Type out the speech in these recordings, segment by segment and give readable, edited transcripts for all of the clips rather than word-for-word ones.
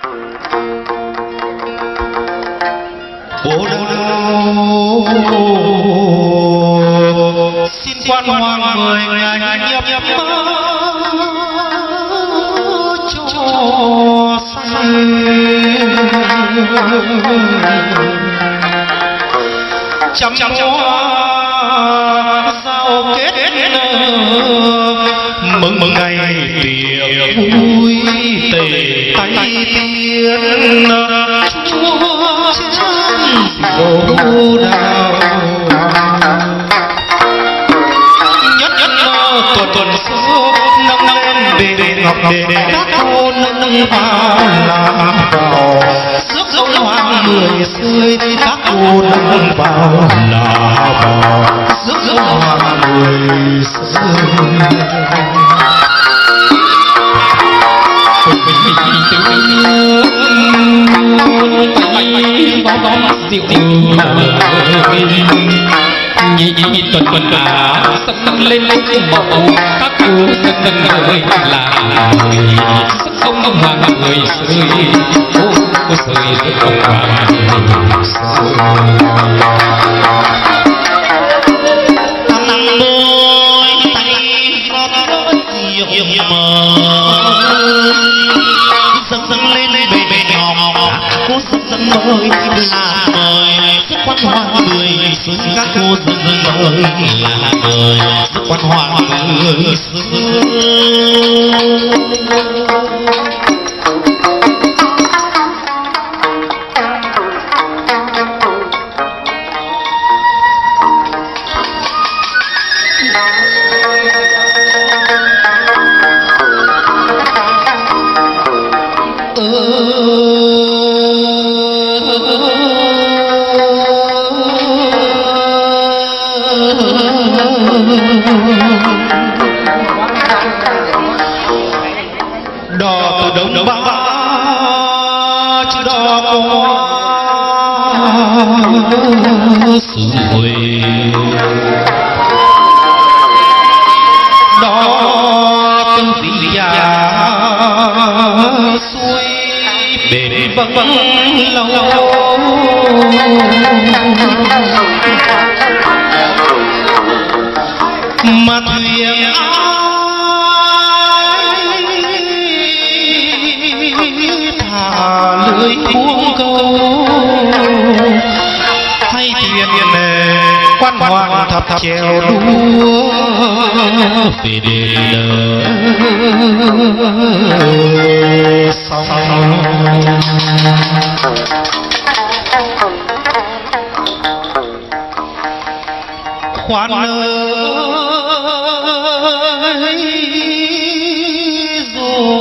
Bố đâu xin quan hoàng mời ngài nhập cho chăm giao kết mừng ngày tiệc vui tề tay tiên chúa dỗ đào nhất tuần số nâng lên để ngọc để các cô nâng vào làm vào rước dỗ hoàng mười xươi các cô nâng vào là vào rước dỗ hoàng mười xươi nhị tuần sắp lên màu các cô nâng người là người ông hoàng người sơi cô sơi ông hoàng người sơi nắng đôi tay con nhiều mờ dâng lên bề nhỏ cô dâng mời là mời sức quan hoàng người xuống các cô dâng mời là mời sức quan hoàng người xuống đò từ đông ba chứ đò có sự hồi đò từng tỷ già xuôi bền vững lâu mà thuyền thả lưới cuống câu hay thuyền nề quan hoàng thập chèo đua về đền sông khoan ơi dù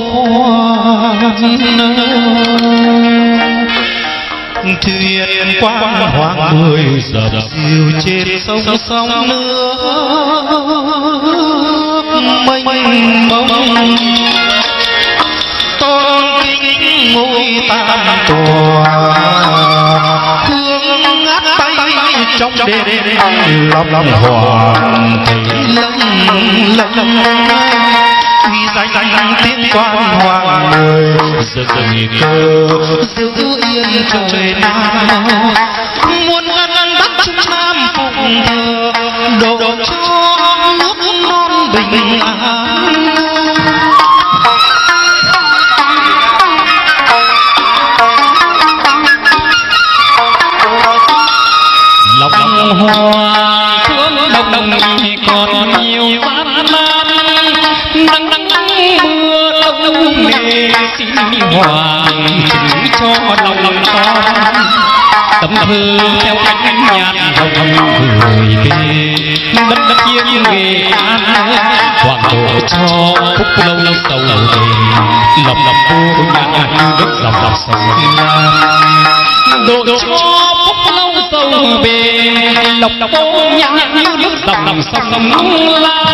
khoan thuyền quan hoàng người dập dìu trên sông sông nước mênh mông tôn kính ngôi tam tòa hương ngát tay trong đêm lòng hoàng thấy lâng vì danh tiếng quan hoàng người giờ người cơ giữ yên trời nam muôn ngân bắt chúng nam phụng thờ độ cho nước non bình an lòng hoa thương đồng còn nhiều gian nan nắng mưa đông nề xin hoàng chứng cho lòng con tấm hương theo cánh nhạt hồng gửi về đất yên Nghệ An hoàng độ cho phúc lâu sầu về lòng vô nhạt như nước dòng sông độ cho phúc lâu sầu về lòng vô nhạt như nước dòng sông la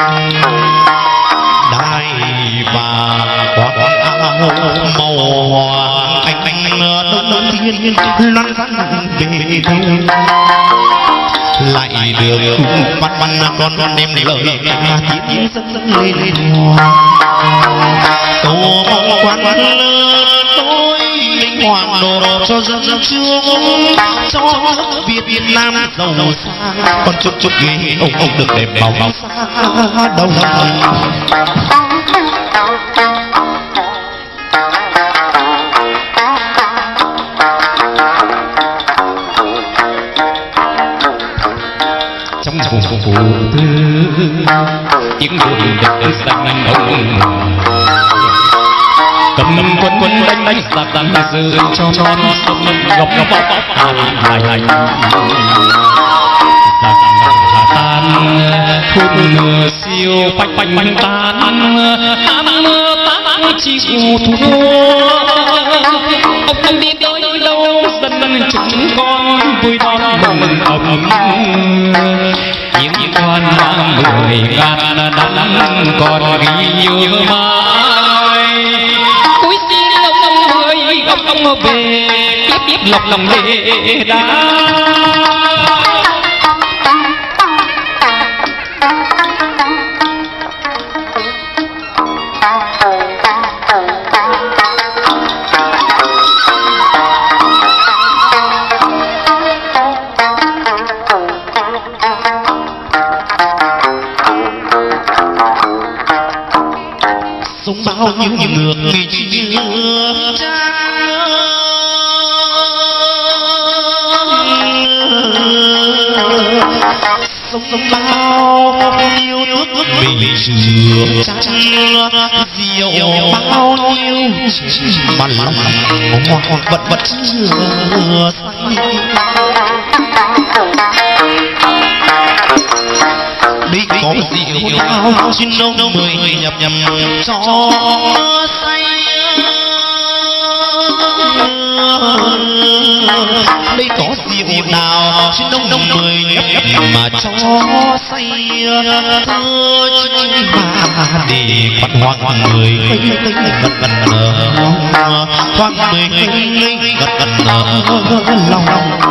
đai vàng quạt áo màu duyên loan rắn về đâu lại được văn văn con đem lời tiếng dâng lên hoa cầu mong quan tôi linh hoàng độ cho dân chương cho nước Việt Nam giàu sang con chúc ghê ông được đẹp bóng xa đâu trong vùng phụ tư tiếng đồn đẹp xanh ông cầm quân đánh giặc dự cho non sông ngọc lại tan thôn mưa siêu bánh tan mưa tan chỉ thua ông đi tới đâu dân chúng con vui đón mừng ấm những quan mang 10.000 năm còn ghi nhớ mãi cúi xin ông ơi ông về tiếp lòng lệ đá sống bao nhiêu ngược nghịch sống bao nhiêu nước mình chừa rượu bao nhiêu mà lòng vật chừa đi có rượu nào xin ông mời nhập cho say đây có rượu nào xin ông mời nhập mà cho say thưa chính mà để bắt hoang người gần hoang người gần lòng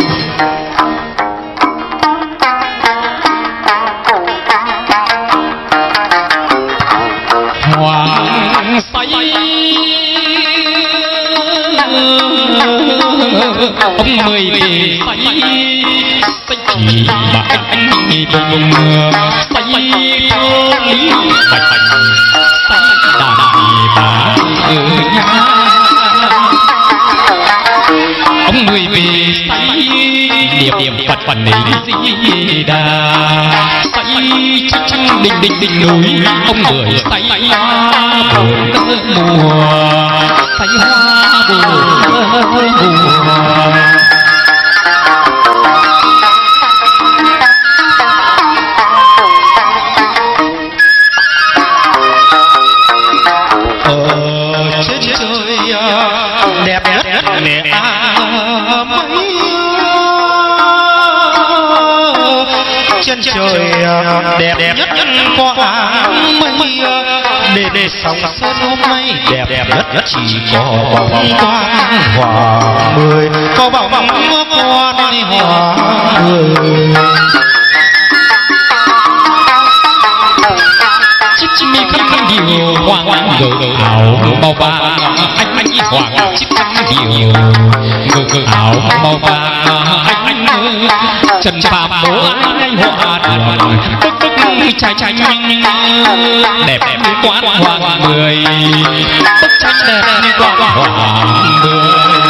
hoàng say ông mời về say chỉ mà anh bông say thương lý say đàn bà ở nhà ông mời về say niệm phật phần gì đà say trăng đỉnh núi ông mười say hoa buồn mùa say hoa buồn mùa trên trời đẹp nhất mẹ mấy trên trời đẹp nhất qua mây để sóng sơn hôm nay đẹp nhất chỉ có bóng quang hòa mười có bóng quang hòa mười chim khăn điều hoàng ngự ảo màu vàng anh hoàng chim khăn điều ngự ảo màu vàng anh trần phàm bố anh hoa đường tức trai đẹp quán hoàng mười bức tranh đẹp quán hoàng mười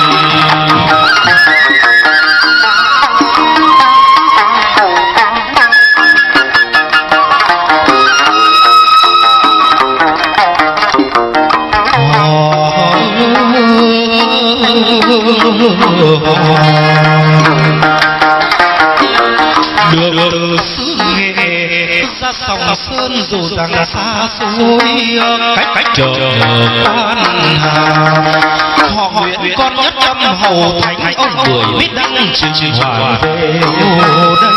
được từ xứ Nghệ ra sòng sơn dù rằng xa xôi cách chờ quan hà họ nguyện con nhất tâm hầu thánh ông mười biết đăng trình hòa về đây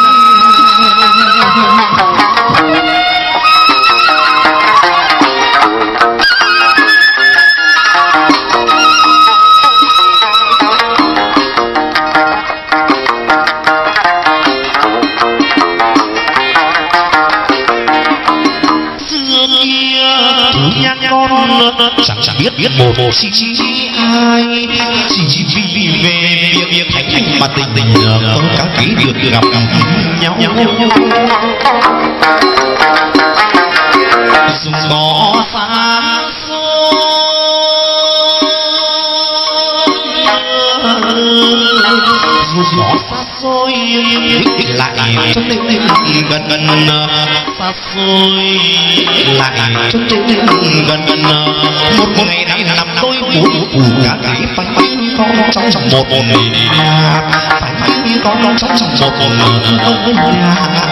biết một chi ai chỉ vì về việc thành mà tình có các ký được gặp nhau dùng ngõ xa dù gió xa xôi lại cho nên gần xa xôi lại cho nên gần một ngày đang làm tôi buồn cả cái phải có trong một nhà phải có trong một nhà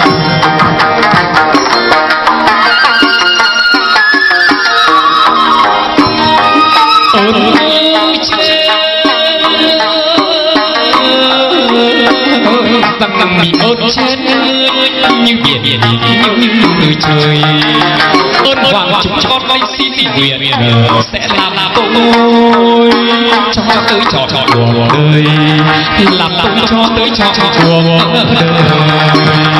rằng bị ơn trên như biển như người trời ơn hoàng chúng con đây xin nguyện sẽ làm tôi cho tới trò đùa đời làm tôi cho tới trò đùa đời.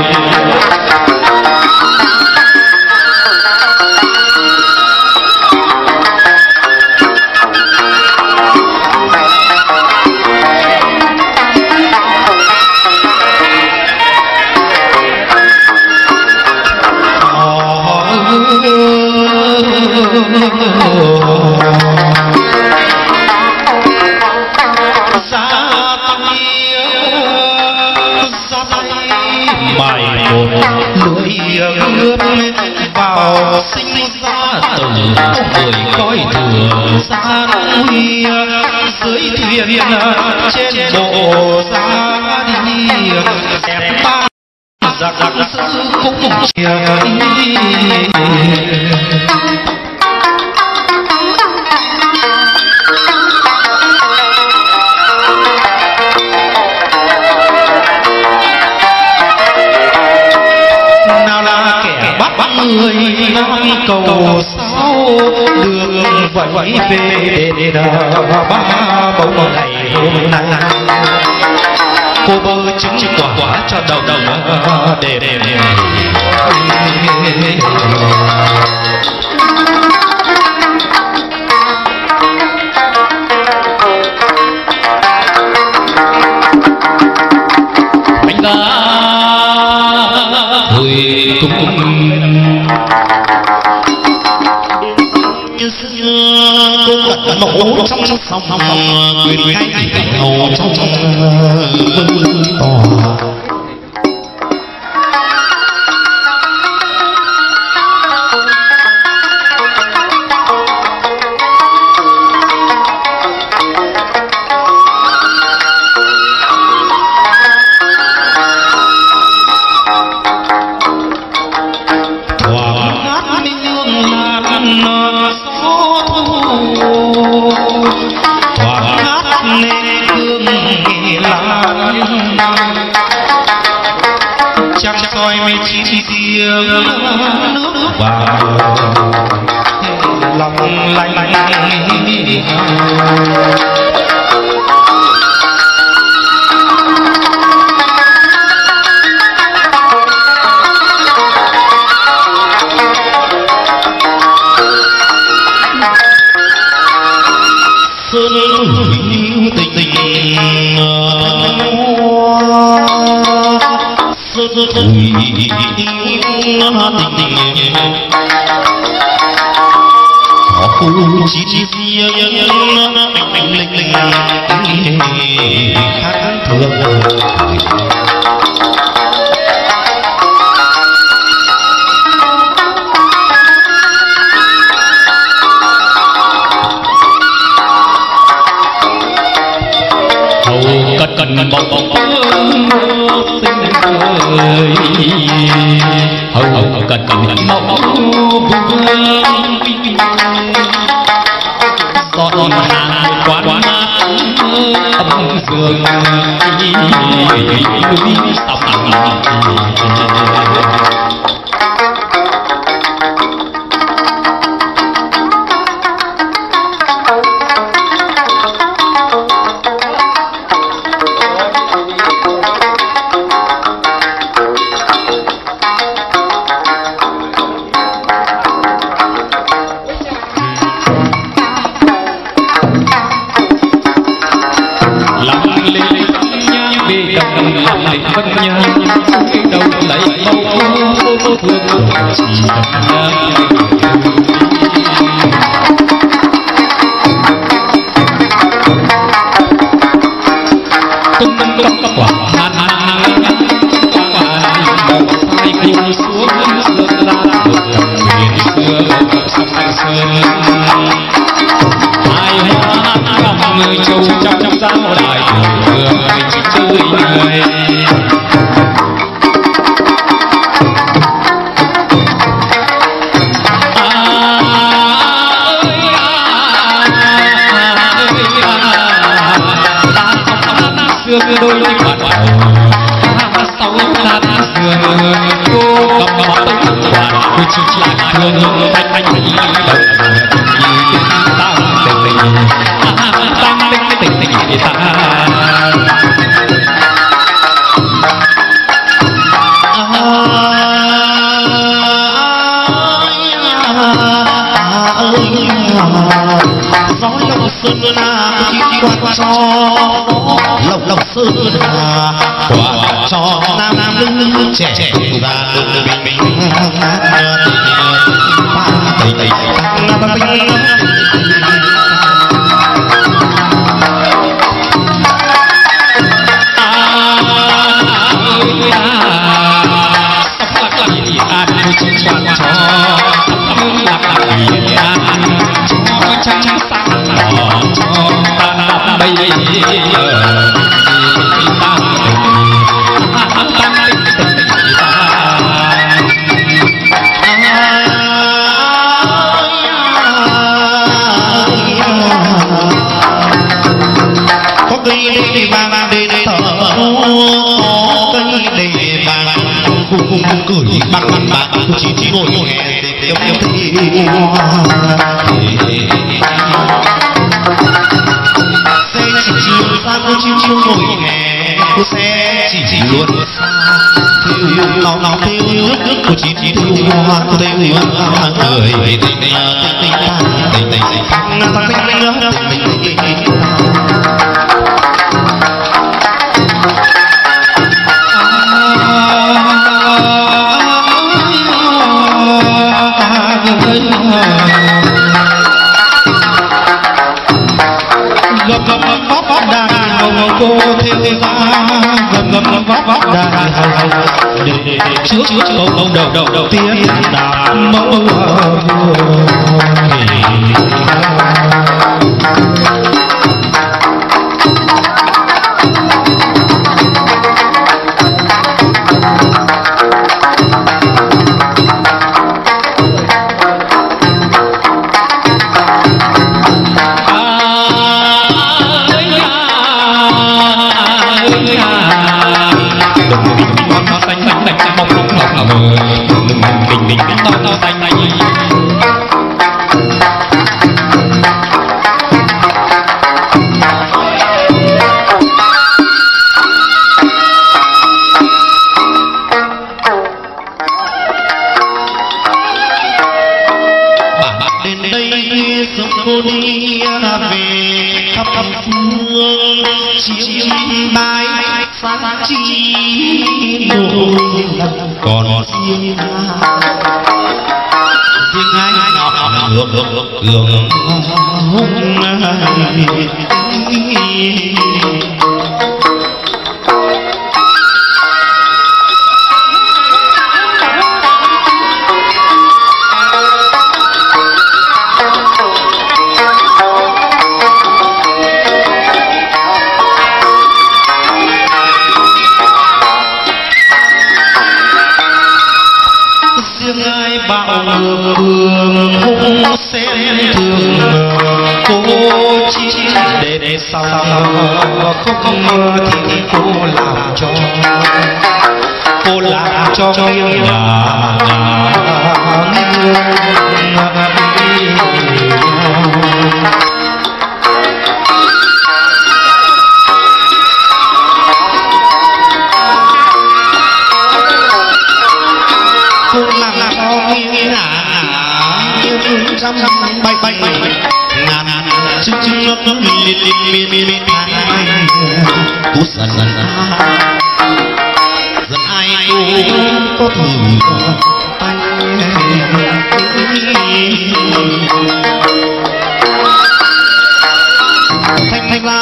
Vào sinh ra từ người coi thừa xa núi dưới thuyền trên bộ ra đi dẹp ba giặc sư cũng người nam cầu sao đường vậy về đền ba bóng ngày hôm nay cô bơ trứng quả cho đầu để bánh ra hồi cũng cũng nổ trong sông quyền cái nổ trong tòa chắc soi mấy chín tiếng nước vào lòng lạnh sơn tình họ khu chỉ linh khác thường cần bầu hầu cần mẫu dọn hàng quán âm dương núi sông bê đồng làm lệ vân nha đầu lấy màu thương chỉ tung quả hàn màu phai cuốn xuống sương la miền xưa sông sơn ai hoa lòng người châu trong giáo đại người chỉ chơi người đôi mặt sau ta sườn cô gặp mặt cô chỉ là thương anh như đồng tăng tình ta gió lộng sơn la chỉ quạt cho lộng sơn la quạt cho nam nữ trẻ già bình bình trắng sáng đỏ cho ta bây giờ có cây để vàng để thở cây để vàng cười bằng bạc chỉ ngồi hè để xe chỉ xa cô chiêu ngồi hè cô xe chỉ luôn nó theo nước của chỉ theo hoa theo người gầm vóc đàn hồng cô theo ra gầm vóc đàn hồng trước đầu tiên đàn mẫu bình to xanh đến đây sông cô đi về khắp phương chiêm bái phát chi nỗi còn riêng ai ngọc ngược hung bạo ngược hung xem thường cô chỉ để sau không thì cô làm cho nghiêng ngả bay ngàn chưng nước miên cút dần dần ai có thử tay thanh la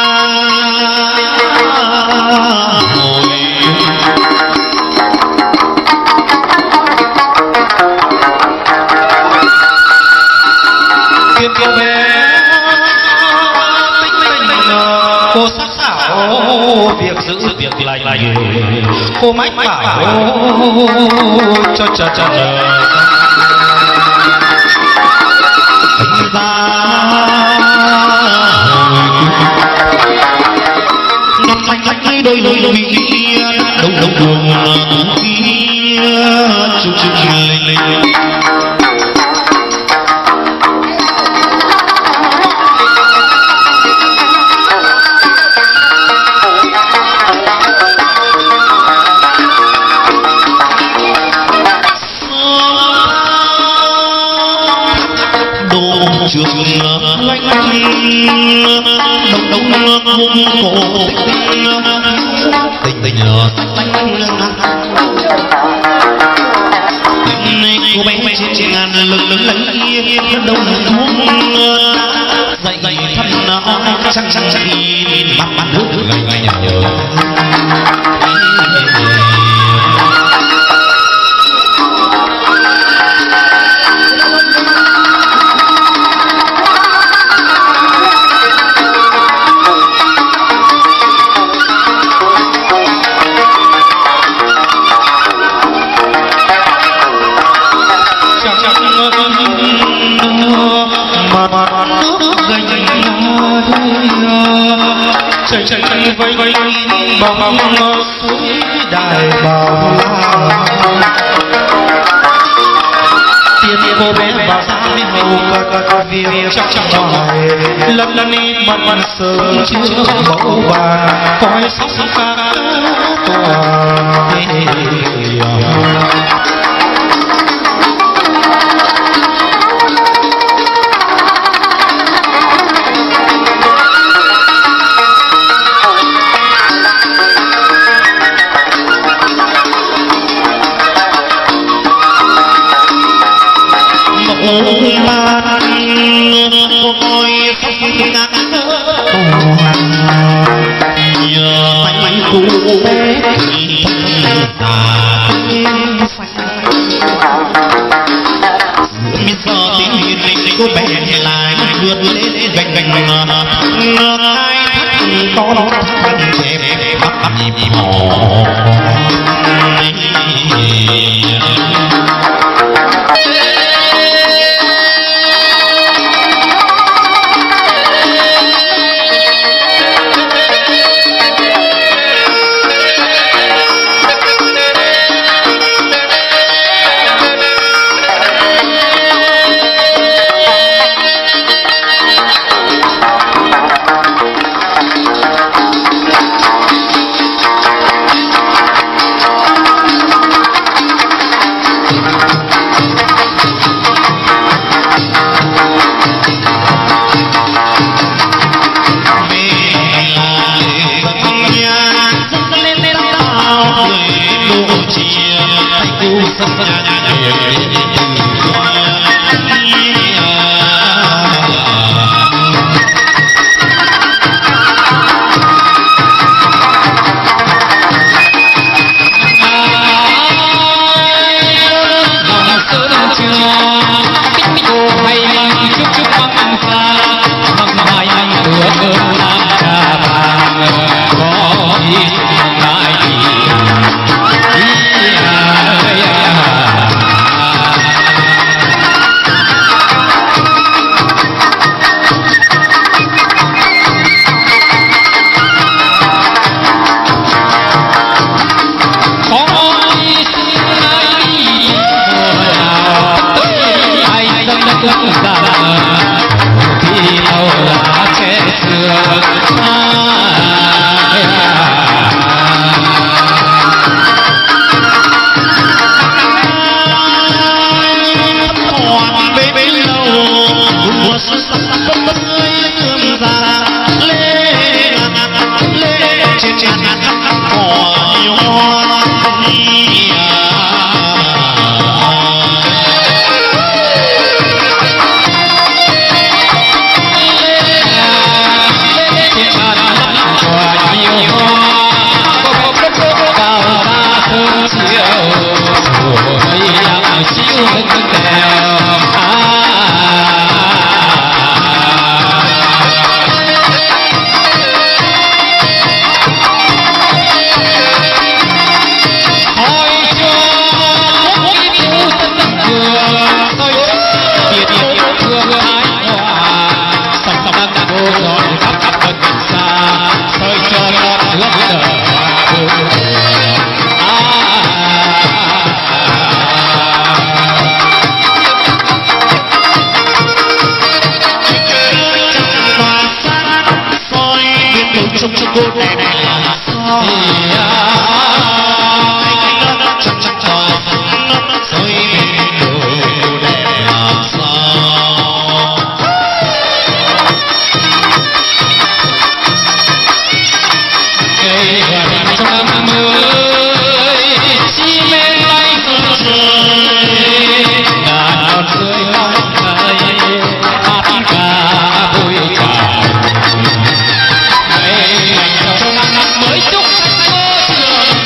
kiều bé cô sắc sảo việc giữ việc lành cô mách bảo cho ra năm lách đôi kia đông đường kia chung lên trước lạnh đông hung cổ tình tình nhờ cô bé trên ngàn lưng lấy đông thuốc dậy thân nó chắc bắt nước gầy nhờ chạy vây bóng suối đài bào tiền cô bé vào ra với hầu cất việc trong ngoài lần đi bận sớm chưa mẫu bàn coi sóc ca tòa cô bé lại vượt lên gành ai con chém bắt nhịp hò cô đẹp là sao chắc chắc cho rồi cô đẹp là sao cây hoa trong mới chi mê tay rơi ngàn rơi mong thấy hát ca vui chào ngày trong năm mới chúc cô trường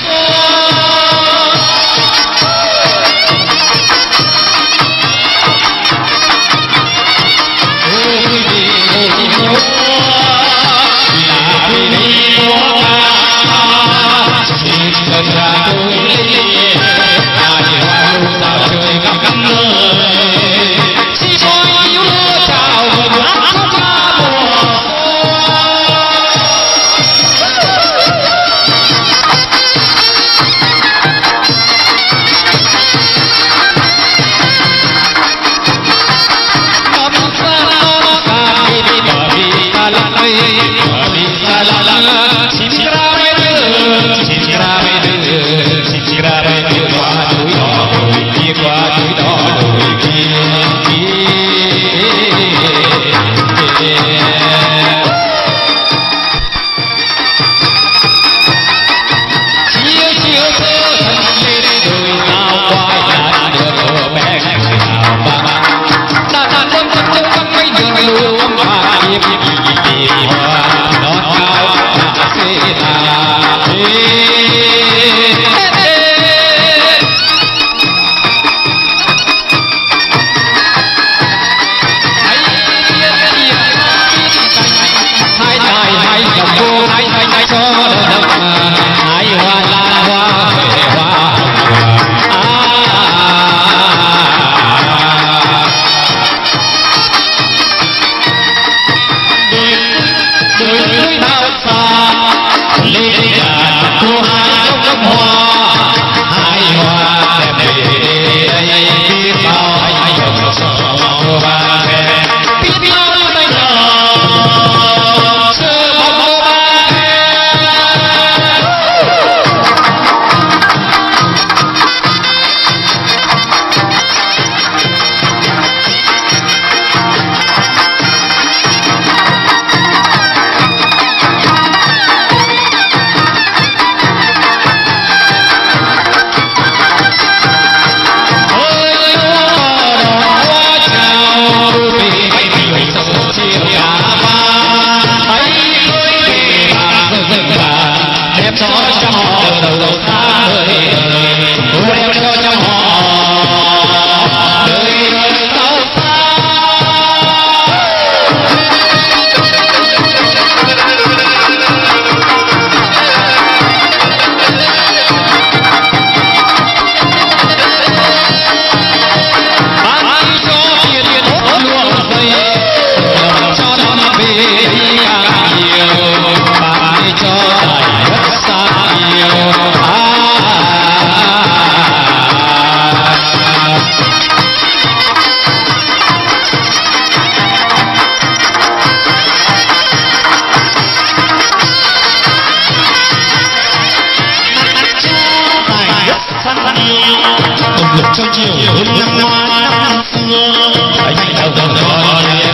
cho chiều hơn năm hoa xưa anh đâu đâu đó em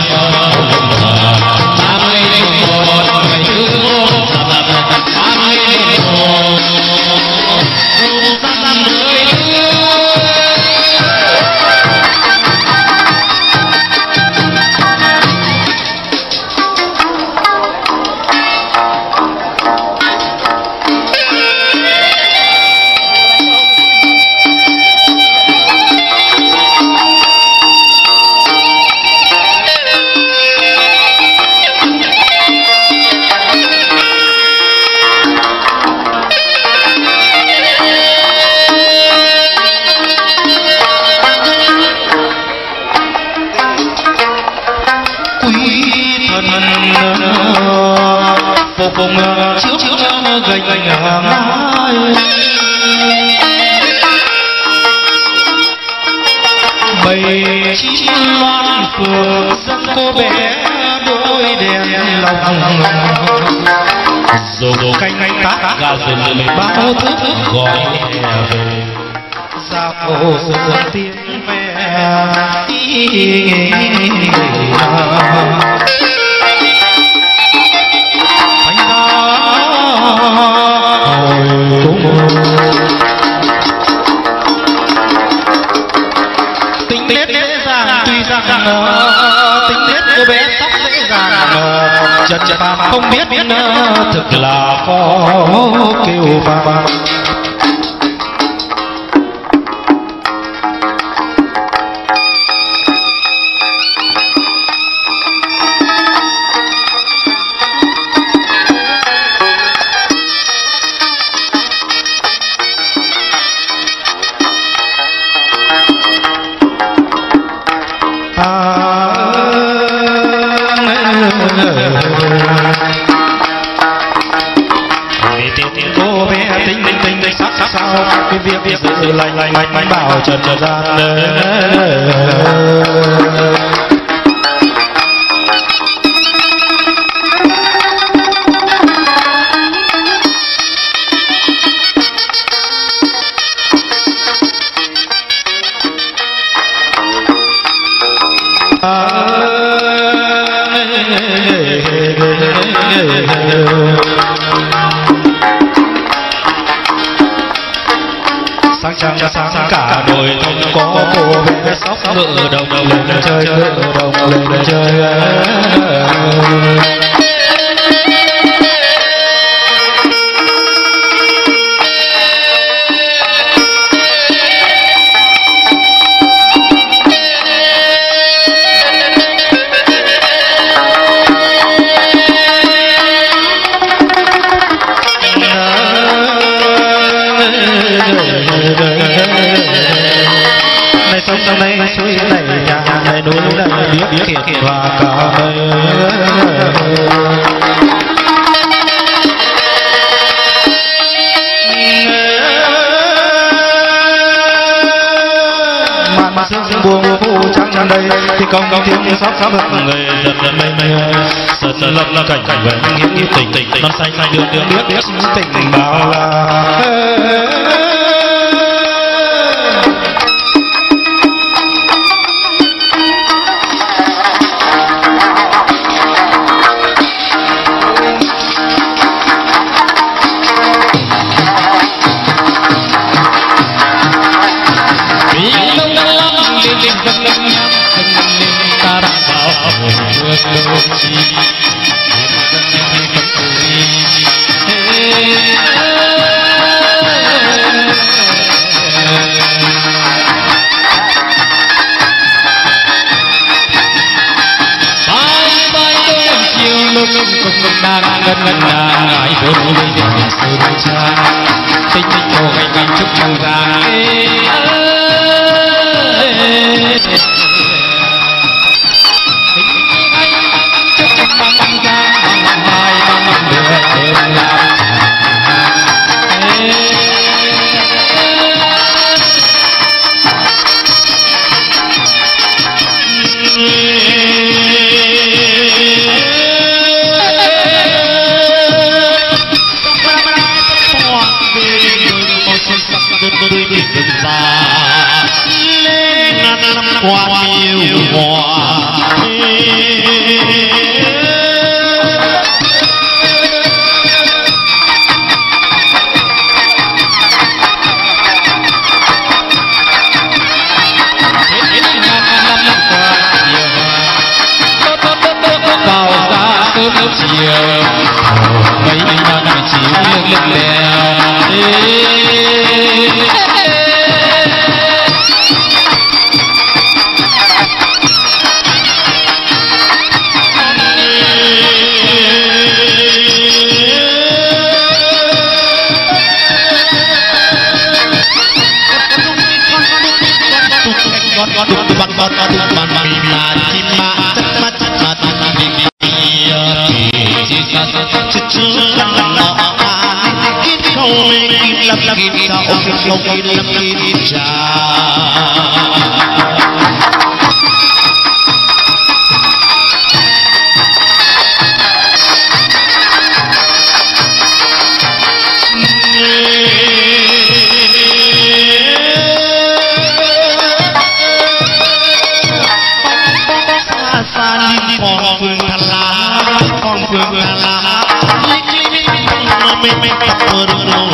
ba mươi một ngày thứ ba mươi một ra người cùng chiếu gành ngái bầy chim loan phượng dẫn cô bé đôi đèn lòng dùng canh tác gà rừng bao thức gọi về ra phố tiếng ve tình nết dễ dàng tuy rằng tình nết cô bé tóc dễ dàng chật chật không biết thực là có kêu vang cô bé tính sắc sao cái việc sự lành bảo trần gian sáng cả đồi thông có cô bé sóc ngựa đồng lên chơi ngựa đồng lên chơi sông này suối này nhà này núi này biết kiệt và cả màn sương buông phủ trắng đây thì công tiếng sóc sóc người giật mây lập cảnh vẫn nghĩa tình non xanh đường biết tình bao là ngân ngài vốn lên sơn trang tinh hồ ngày chúc mừng giang qua yêu hòa vào ra sớm chiều mấy năm chiều lên bè mê tập mơ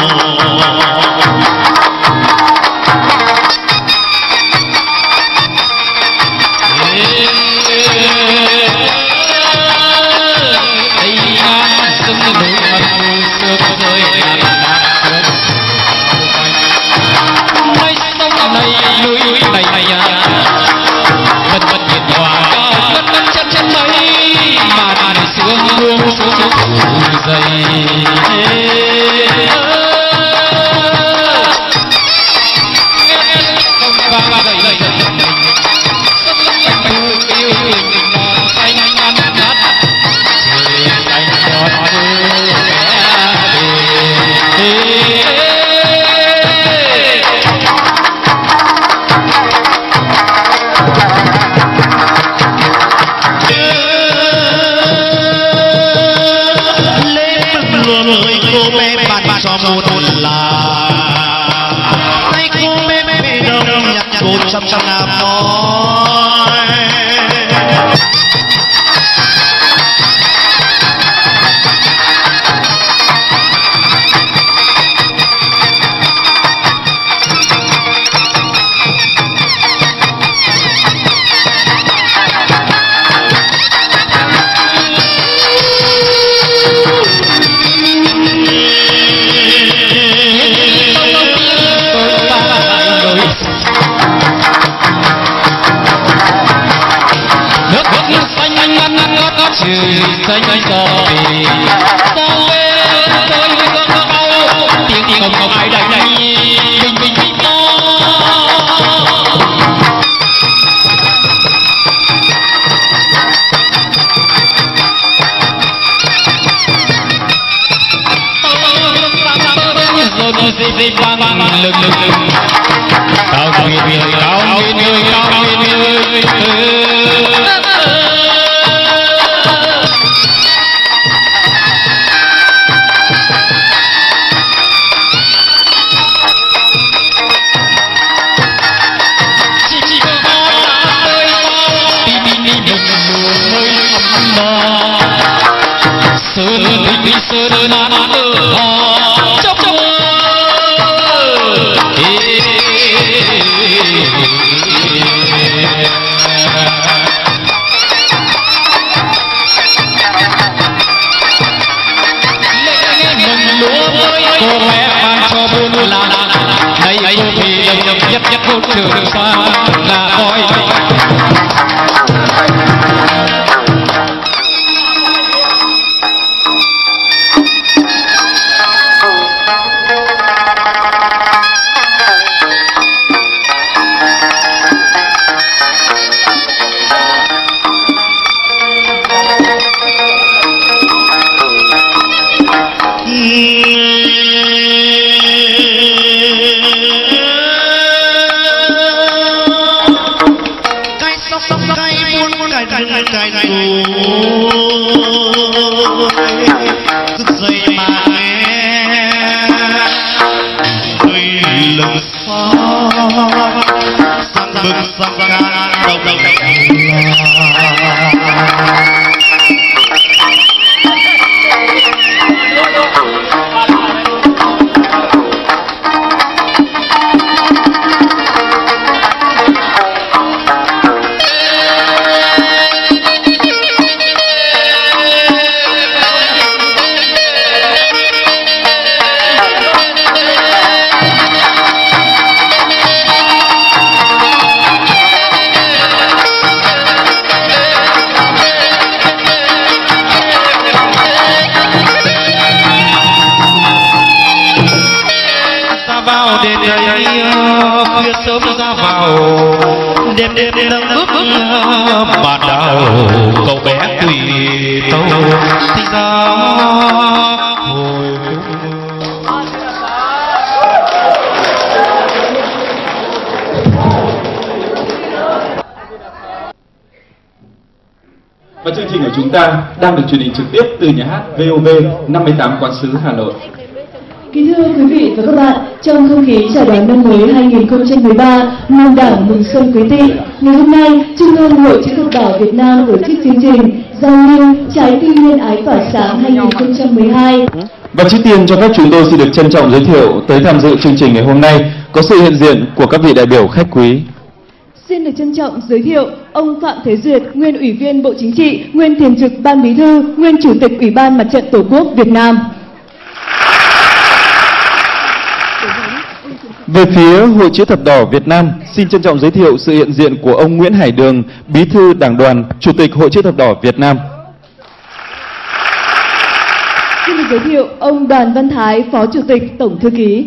bà đào cậu bé tùy tâu thì ra hồi và chương trình của chúng ta đang được truyền hình trực tiếp từ nhà hát VOV 58 Quán sứ Hà Nội. Kính thưa quý vị và các bạn, trong không khí chào đón năm mới 2013, mừng Đảng mừng Xuân Quý Tỵ, ngày hôm nay Trung ương Hội Chữ thập đỏ Việt Nam tổ chức chương trình giao lưu Trái tim nhân ái tỏa sáng 2012. Và trước tiên cho phép chúng tôi xin được trân trọng giới thiệu tới tham dự chương trình ngày hôm nay có sự hiện diện của các vị đại biểu khách quý. Xin được trân trọng giới thiệu ông Phạm Thế Duyệt, nguyên Ủy viên Bộ Chính trị, nguyên Thường trực Ban Bí thư, nguyên Chủ tịch Ủy ban Mặt trận Tổ quốc Việt Nam. Về phía Hội Chữ Thập Đỏ Việt Nam, xin trân trọng giới thiệu sự hiện diện của ông Nguyễn Hải Đường, Bí thư Đảng đoàn, Chủ tịch Hội Chữ Thập Đỏ Việt Nam. Xin được giới thiệu ông Đoàn Văn Thái, Phó Chủ tịch, Tổng Thư ký.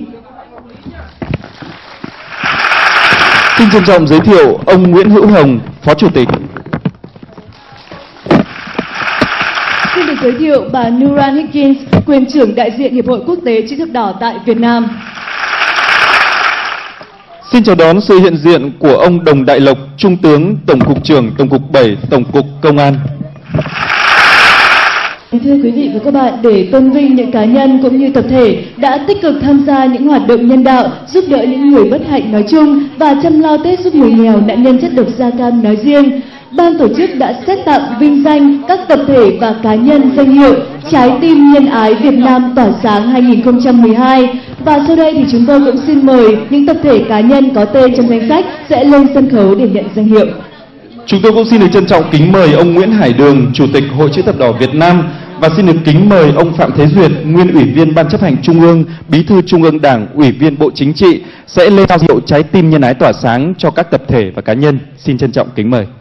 Xin trân trọng giới thiệu ông Nguyễn Hữu Hồng, Phó Chủ tịch. Xin được giới thiệu bà Nuran Higgins, quyền trưởng đại diện Hiệp hội Quốc tế Chữ Thập Đỏ tại Việt Nam. Xin chào đón sự hiện diện của ông Đồng Đại Lộc, Trung tướng, Tổng cục trưởng Tổng cục 7, Tổng cục Công an. Thưa quý vị và các bạn, để tôn vinh những cá nhân cũng như tập thể đã tích cực tham gia những hoạt động nhân đạo, giúp đỡ những người bất hạnh nói chung và chăm lo Tết giúp người nghèo, nạn nhân chất độc da cam nói riêng, ban tổ chức đã xét tặng vinh danh các tập thể và cá nhân danh hiệu Trái tim nhân ái Việt Nam tỏa sáng 2012. Và sau đây thì chúng tôi cũng xin mời những tập thể cá nhân có tên trong danh sách sẽ lên sân khấu để nhận danh hiệu. Chúng tôi cũng xin được trân trọng kính mời ông Nguyễn Hải Đường, Chủ tịch Hội Chữ Thập Đỏ Việt Nam, và xin được kính mời ông Phạm Thế Duyệt, nguyên Ủy viên Ban Chấp hành Trung ương, Bí thư Trung ương Đảng, Ủy viên Bộ Chính trị sẽ lên trao hiệu Trái tim nhân ái tỏa sáng cho các tập thể và cá nhân. Xin trân trọng kính mời.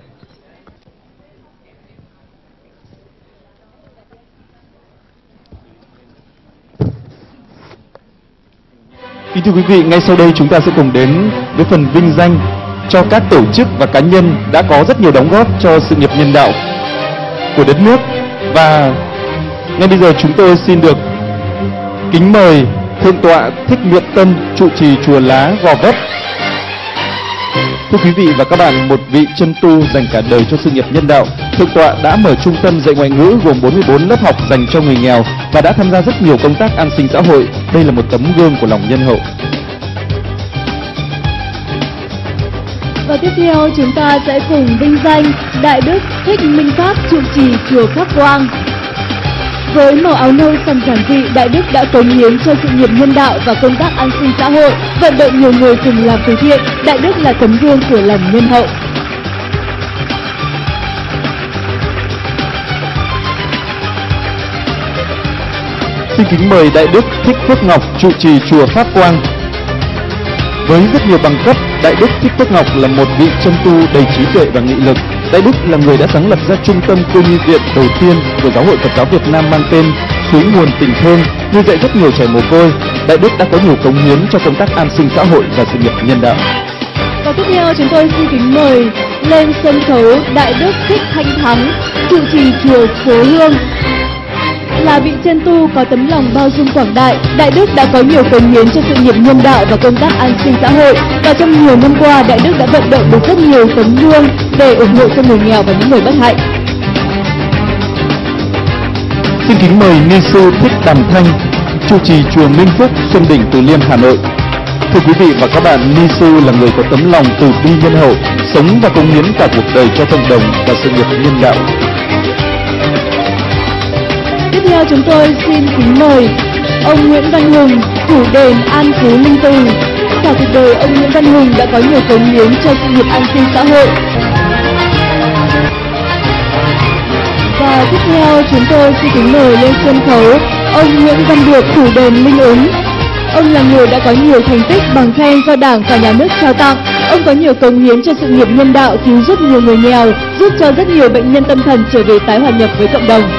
Kính thưa quý vị, ngay sau đây chúng ta sẽ cùng đến với phần vinh danh cho các tổ chức và cá nhân đã có rất nhiều đóng góp cho sự nghiệp nhân đạo của đất nước. Và ngay bây giờ chúng tôi xin được kính mời Thượng tọa Thích Nguyện Tân, trụ trì chùa Lá, Gò Vấp. Thưa quý vị và các bạn, một vị chân tu dành cả đời cho sự nghiệp nhân đạo, Thượng tọa đã mở trung tâm dạy ngoại ngữ gồm 44 lớp học dành cho người nghèo và đã tham gia rất nhiều công tác an sinh xã hội. Đây là một tấm gương của lòng nhân hậu. Và tiếp theo chúng ta sẽ cùng vinh danh Đại đức Thích Minh Pháp, trụ trì chùa Pháp Quang. Với màu áo nâu sầm giản dị, Đại đức đã cống hiến cho sự nghiệp nhân đạo và công tác an sinh xã hội, vận động nhiều người cùng làm từ thiện. Đại đức là tấm gương của lòng nhân hậu. Xin kính mời Đại đức Thích Phước Ngọc, trụ trì chùa Pháp Quang. Với rất nhiều bằng cấp, Đại đức Thích Phước Ngọc là một vị chân tu đầy trí tuệ và nghị lực. Đại đức là người đã sáng lập ra trung tâm cô nhi viện đầu tiên của Giáo hội Phật giáo Việt Nam mang tên Suối Nguồn Tình Thương, nuôi dạy rất nhiều trẻ mồ côi. Đại đức đã có nhiều cống hiến cho công tác an sinh xã hội và sự nghiệp nhân đạo. Và tiếp theo chúng tôi xin kính mời lên sân khấu Đại đức Thích Thanh Thắng, trụ trì chùa Phố Hương. Là vị chân tu có tấm lòng bao dung quảng đại, Đại đức đã có nhiều cống hiến cho sự nghiệp nhân đạo và công tác an sinh xã hội. Và trong nhiều năm qua, Đại đức đã vận động được rất nhiều tấm gương để ủng hộ cho người nghèo và những người bất hạnh. Xin kính mời ni sư Thích Đàm Thanh, trụ trì chùa Minh Phúc, Xuân Đỉnh, Từ Liêm, Hà Nội. Thưa quý vị và các bạn, ni sư là người có tấm lòng từ bi nhân hậu, sống và cống hiến cả cuộc đời cho cộng đồng và sự nghiệp nhân đạo. Tiếp theo chúng tôi xin kính mời ông Nguyễn Văn Hùng, chủ đền An Phú Linh Từ. Cả cuộc đời ông Nguyễn Văn Hùng đã có nhiều cống hiến cho sự nghiệp an sinh xã hội. Và tiếp theo chúng tôi xin kính mời lên sân khấu ông Nguyễn Văn Được, chủ đền Linh Ứng. Ông là người đã có nhiều thành tích bằng khen do Đảng và Nhà nước trao tặng. Ông có nhiều cống hiến cho sự nghiệp nhân đạo, cứu giúp nhiều người nghèo, giúp cho rất nhiều bệnh nhân tâm thần trở về tái hòa nhập với cộng đồng.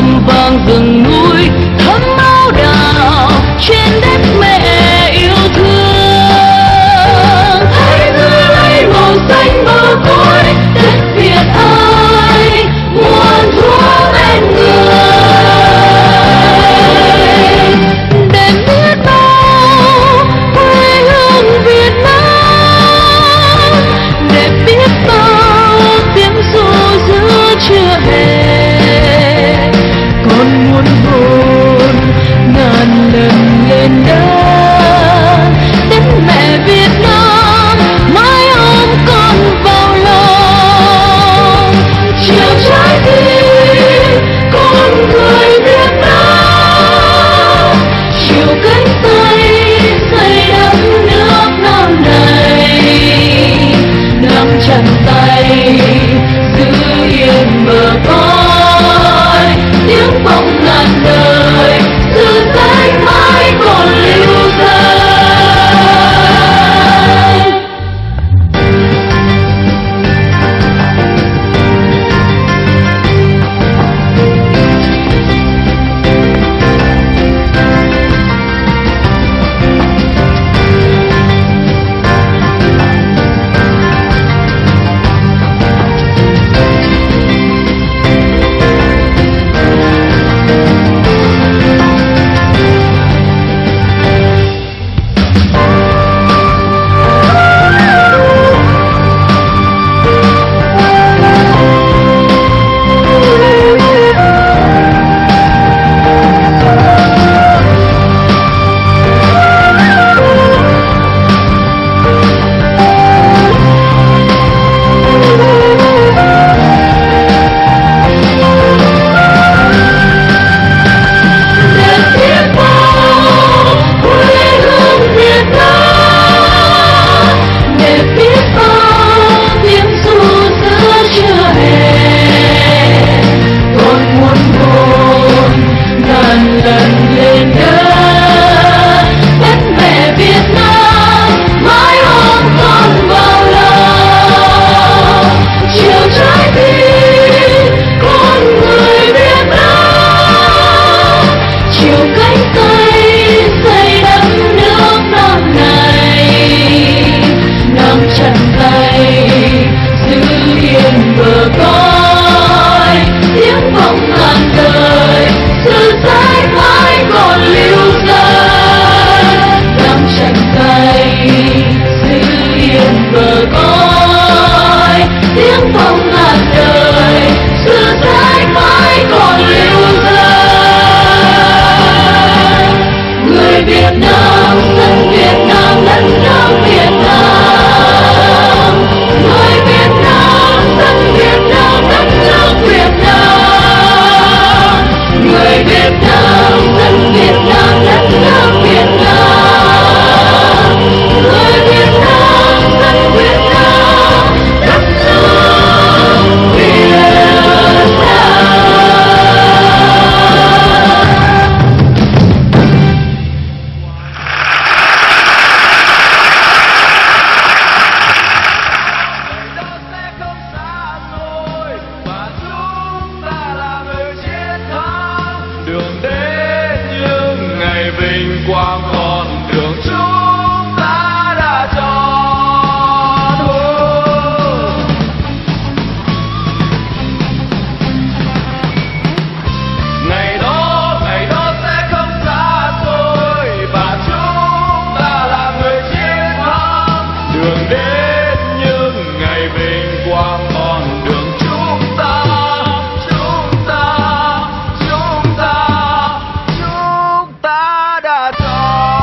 gầm vang rừng núi thấm máu đào trên đất mẹ yêu thương. Hãy giữ lấy màu xanh bờ cõi đất Việt ơi, muôn thuở bên người để biết bao quê hương Việt Nam, để biết bao tiếng ru giữa trưa hè. Con muốn hôn ngàn lần lên đất đất mẹ Việt Nam, mãi ôm con vào lòng. Chiều trái tim con người Việt Nam, chiều cánh tay xây đất nước non này, nắm chặt tay giữ yên bờ cõi tiếng vọng ngàn đời, sự danh mãi còn lưu danh. Chúng ta đã chọn.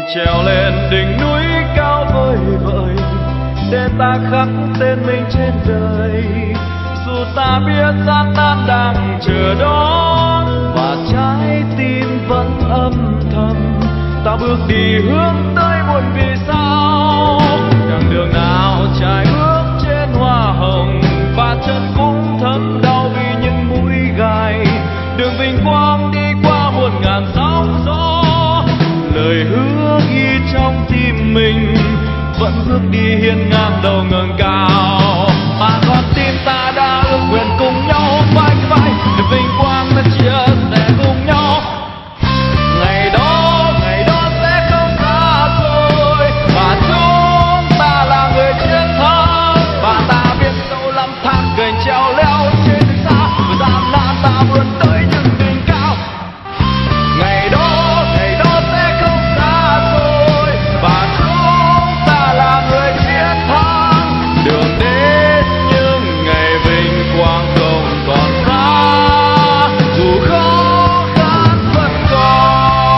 trèo lên đỉnh núi cao vời vợi để ta khắc tên mình trên đời. Dù ta biết gian nan đang chờ đón và trái tim vẫn âm thầm, ta bước đi hướng tới muôn vì sao. Chặng đường nào trải bước trên hoa hồng và chân cũng thấm đau vì những mũi gai. Đường vinh quang đi qua muôn ngàn sóng gió, lời hứa ghi trong tim mình vẫn bước đi hiên ngang đầu ngẩng cao. Mà con tim ta đã ước nguyện cùng nhau vai vai để vinh quang ta chia sẻ cùng nhau. Ngày đó sẽ không xa rồi và chúng ta là người chiến thắng. Và ta biết dẫu lắm tháng gành treo leo trên đường xa và gian nan ta vươn tới những đỉnh cao. Ngày đó sẽ không xa rồi và chúng ta là người chiến thắng. Đường đến những ngày vinh quang không còn xa, dù khó khăn vẫn còn.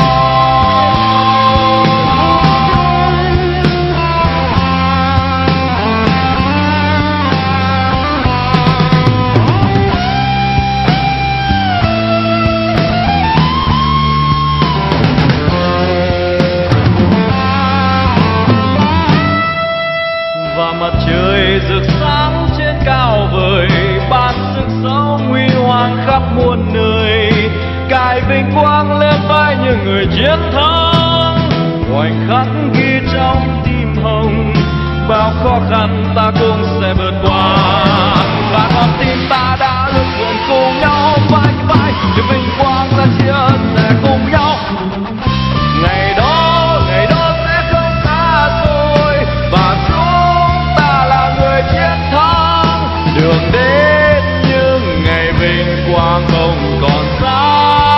Và mặt trời rực sáng trên cao vời ban sức sống huy hoàng khắp muôn nơi, cài vinh quang lên vai những người chiến thắng. Khoảnh khắc ghi trong tim hồng, bao khó khăn ta cũng sẽ vượt qua. Và con tim ta đã ước nguyện cùng nhau vai vai để vinh quang ta chia sẻ cùng nhau. Ngày đó sẽ không xa rồi và chúng ta là người chiến thắng. Đường đến những ngày vinh quang không còn xa.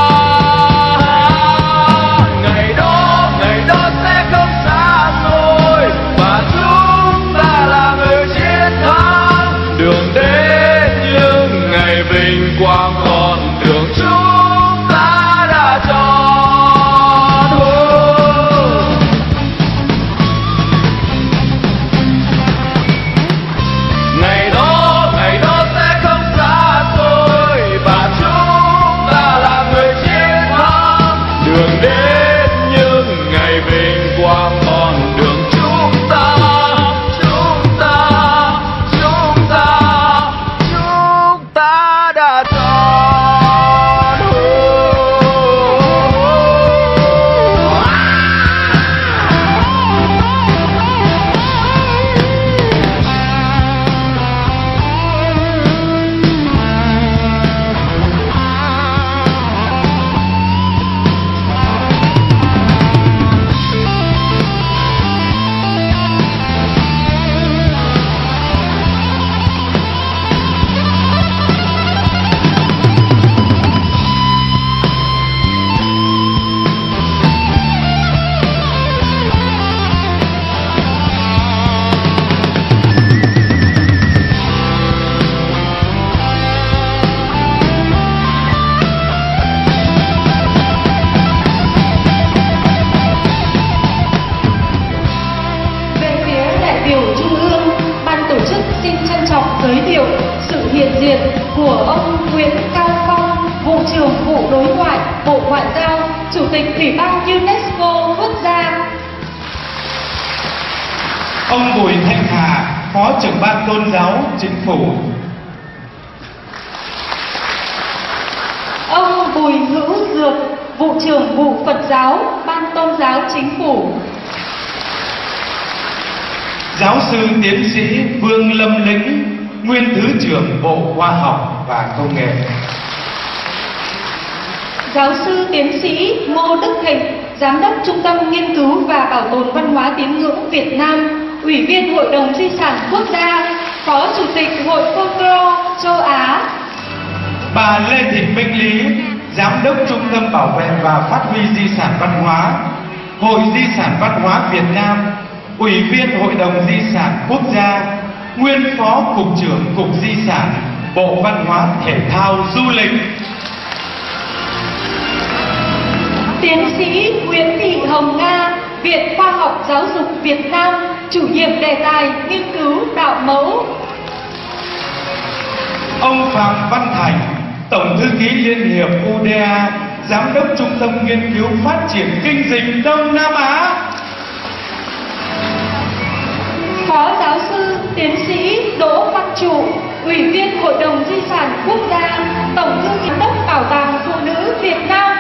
Ngày đó sẽ không xa rồi và chúng ta là người chiến thắng. Đường đến những ngày vinh quang còn đường chúng ta đã chọn. Ngày đó sẽ không xa rồi và chúng ta là người chiến thắng. Đường đến những ngày vinh quang còn đường chúng ta đã chọn. Về phía đại biểu Trung ương, ban tổ chức xin trân trọng giới thiệu sự hiện diện của ông Nguyễn Cao Phong, Vụ trưởng Vụ Đối ngoại, Bộ Ngoại giao, Chủ tịch Ủy ban UNESCO quốc gia. Ông Bùi Thanh Hà, Phó trưởng Ban Tôn giáo Chính phủ. Ông Bùi Hữu Dược, Vụ trưởng Vụ Phật giáo, Ban Tôn giáo Chính phủ. Giáo sư tiến sĩ Vương Lâm Lĩnh, Nguyên Thứ trưởng Bộ Khoa học và Công nghệ. Giáo sư tiến sĩ Ngô Đức Thịnh, Giám đốc Trung tâm Nghiên cứu và Bảo tồn Văn hóa Tín ngưỡng Việt Nam, Ủy viên Hội đồng Di sản Quốc gia, Phó Chủ tịch Hội Folklore châu Á. Bà Lê Thị Minh Lý, Giám đốc Trung tâm Bảo vệ và Phát huy Di sản Văn hóa, Hội Di sản Văn hóa Việt Nam, Ủy viên Hội đồng Di sản Quốc gia, Nguyên Phó Cục trưởng Cục Di sản, Bộ Văn hóa Thể thao Du lịch. Tiến sĩ Nguyễn Thị Hồng Nga, Viện Khoa học Giáo dục Việt Nam, chủ nhiệm đề tài nghiên cứu đạo mẫu. Ông Phạm Văn Thành, Tổng thư ký Liên hiệp UDA, Giám đốc Trung tâm Nghiên cứu Phát triển Kinh dịch Đông Nam Á. Phó giáo sư tiến sĩ Đỗ Văn Trụ, Ủy viên Hội đồng Di sản Quốc gia, Tổng thư ký Giám đốc Bảo tàng Phụ nữ Việt Nam.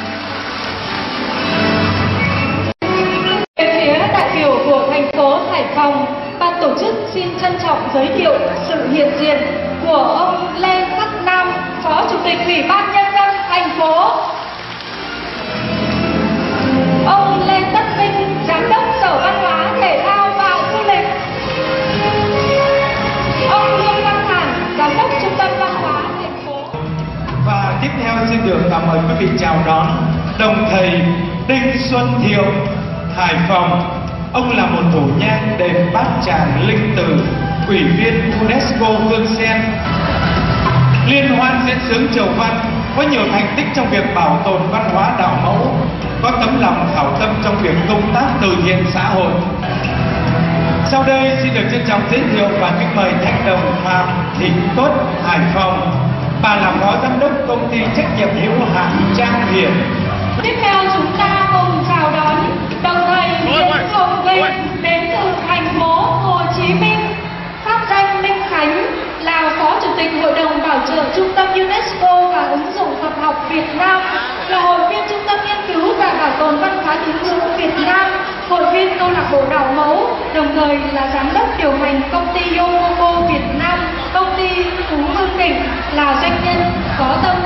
Về phía đại biểu của thành phố Hải Phòng, ban tổ chức xin trân trọng giới thiệu sự hiện diện của ông Lê Khắc Nam, Phó Chủ tịch Ủy ban Nhân dân thành phố. Ông Lê Tất Minh, Giám đốc Sở Văn hóa, Thể thao và Du lịch. Ông Lương Văn Thản, Giám đốc Trung tâm Văn hóa thành phố. Và tiếp theo xin được mời quý vị chào đón đồng thầy Đinh Xuân Thiệu, Hải Phòng. Ông là một thủ nhang đền Bát Tràng Linh Từ, Ủy viên UNESCO Hương Sen. Liên hoan diễn sướng Chầu Văn, có nhiều thành tích trong việc bảo tồn văn hóa đạo mẫu, có tấm lòng hảo tâm trong việc công tác từ thiện xã hội. Sau đây xin được trân trọng giới thiệu và kính mời Thanh đồng Phạm Thị Tốt, Hải Phòng. Bà là Phó Giám đốc Công ty trách nhiệm hữu hạn Trang Hiển. Tiếp theo chúng ta cùng chào đón đồng thầy Nguyễn Hồng Vinh đến từ thành phố Hồ Chí Minh. Pháp danh Minh Khánh là Phó Chủ tịch Hội đồng Bảo trợ Trung tâm UNESCO và ứng dụng Phật học Việt Nam, là hội viên Trung tâm Nghiên cứu và Bảo tồn Văn hóa tín ngưỡng Việt Nam, hội viên câu lạc bộ đạo mẫu, đồng thời là giám đốc điều hành công ty Yomoco Việt Nam, công ty Phú Hưng Tỉnh, là doanh nhân có tâm.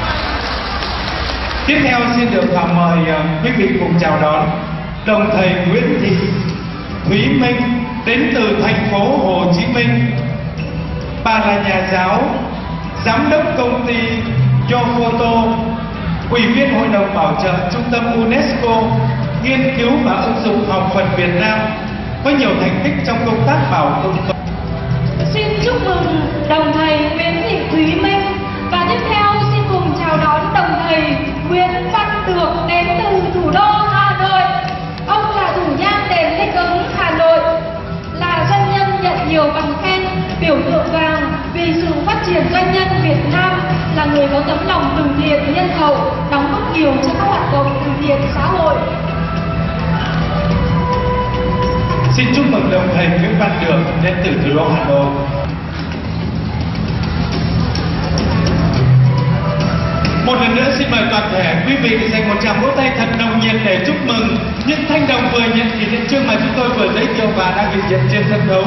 Tiếp theo xin được mời quý vị cùng chào đón đồng thầy Nguyễn Thị Thúy Minh đến từ thành phố Hồ Chí Minh. Bà là nhà giáo, giám đốc công ty Yophoto, ủy viên Hội đồng Bảo trợ Trung tâm UNESCO, nghiên cứu và ứng dụng học Phật Việt Nam, có nhiều thành tích trong công tác bảo tồn. Xin chúc mừng đồng thầy Nguyễn Thị Thúy Minh. Và tiếp theo xin cùng chào đón đồng thầy Nguyễn Văn Được đến từ thủ đô Hà Nội. Ông là thủ nhang đền Linh Ứng, Hà Nội, là doanh nhân nhận nhiều bằng khen, biểu tượng vàng vì sự phát triển doanh nhân Việt Nam, là người có tấm lòng từ thiện nhân hậu, đóng góp nhiều cho các hoạt động từ thiện xã hội. Xin chúc mừng đồng thầy Nguyễn Văn Được đến từ thủ đô Hà Nội. Một lần nữa xin mời toàn thể quý vị dành một tràng vỗ tay thật nồng nhiệt để chúc mừng những thanh đồng vừa nhận kỷ niệm chương mà chúng tôi vừa giới thiệu và đang hiện diện trên sân khấu.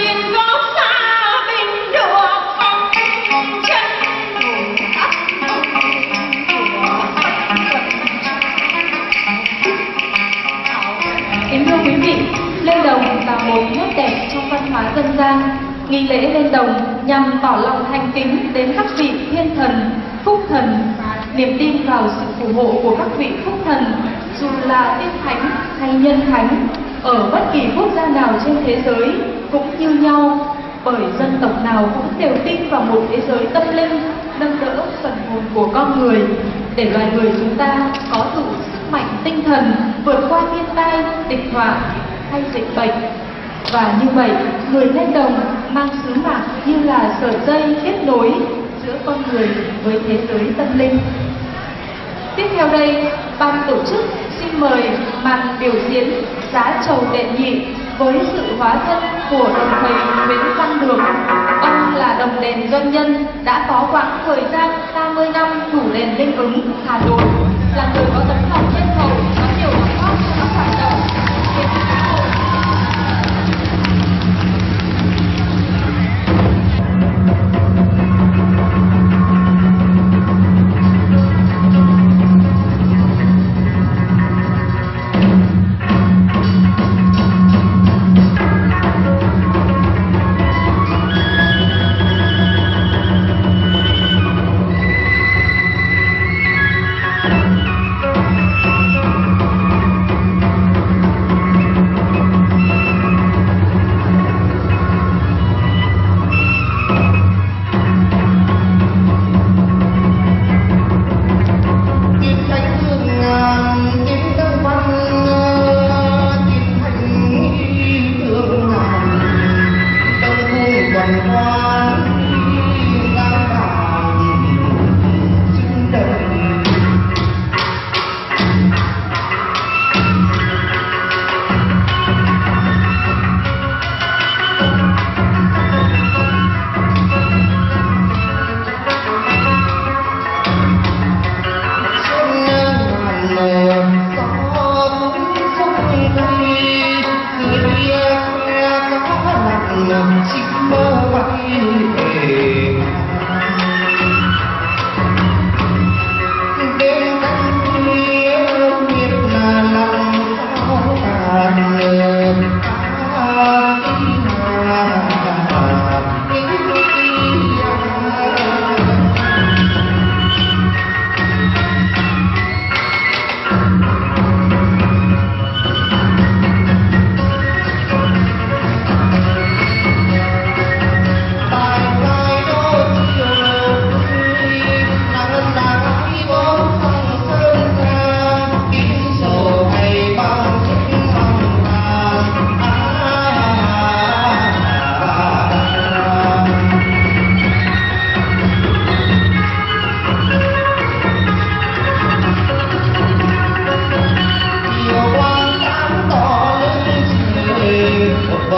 Kính thưa quý vị, lên đồng là một nét đẹp trong văn hóa dân gian. Nghi lễ lên đồng nhằm tỏ lòng thành kính đến các vị thiên thần, phúc thần, niềm tin vào sự phù hộ của các vị phúc thần, dù là tiên thánh hay nhân thánh, ở bất kỳ quốc gia nào trên thế giới cũng như nhau, bởi dân tộc nào cũng đều tin vào một thế giới tâm linh, nâng đỡ phần hồn của con người, để loài người chúng ta có đủ sức mạnh tinh thần vượt qua thiên tai, địch họa hay dịch bệnh. Và như vậy, người lên đồng mang sứ mạng như là sợi dây kết nối giữa con người với thế giới tâm linh. Tiếp theo đây, ban tổ chức xin mời màn biểu diễn Giá Trầu Đệ Nhị với sự hóa thân của đồng thầy Nguyễn Văn Được. Ông là đồng đền doanh nhân, đã có quãng thời gian 30 năm thủ đền Linh Ứng, Hà Nội, là người có tấm lòng nhân hậu, có nhiều đóng góp cho các hoạt động thiện xã hội.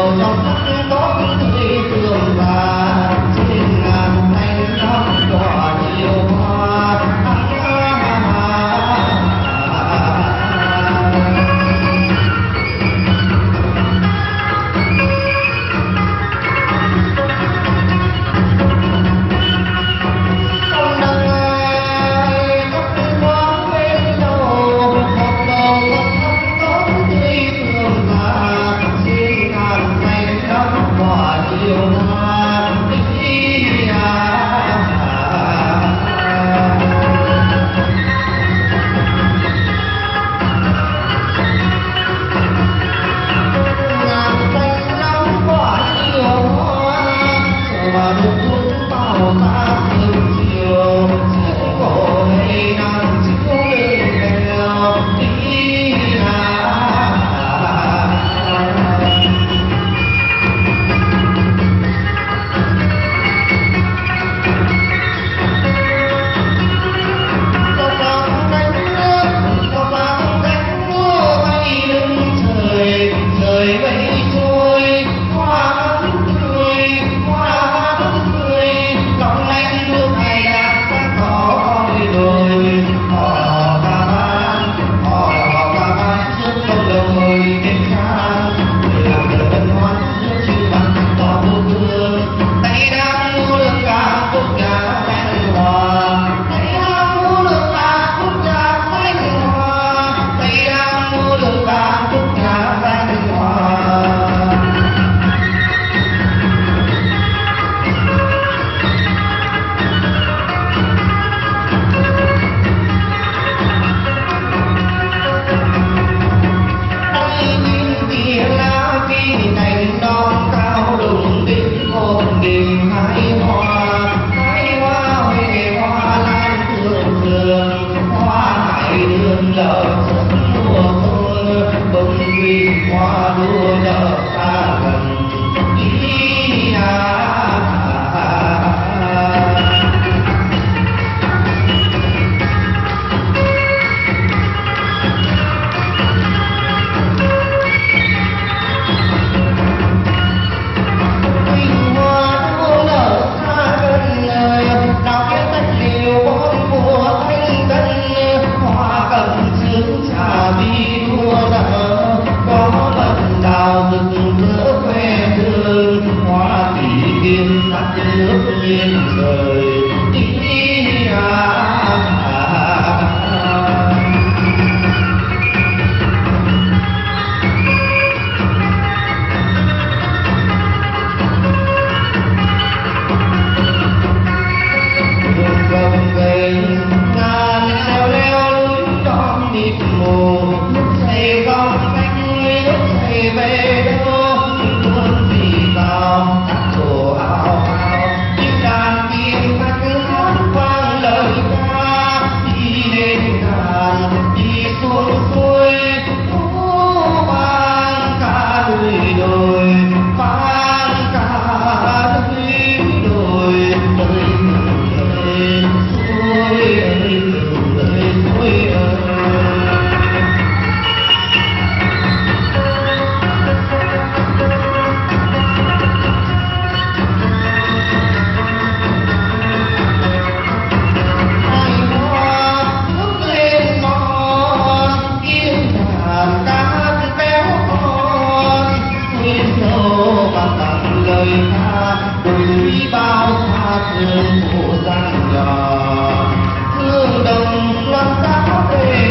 thương đồng loan giáo về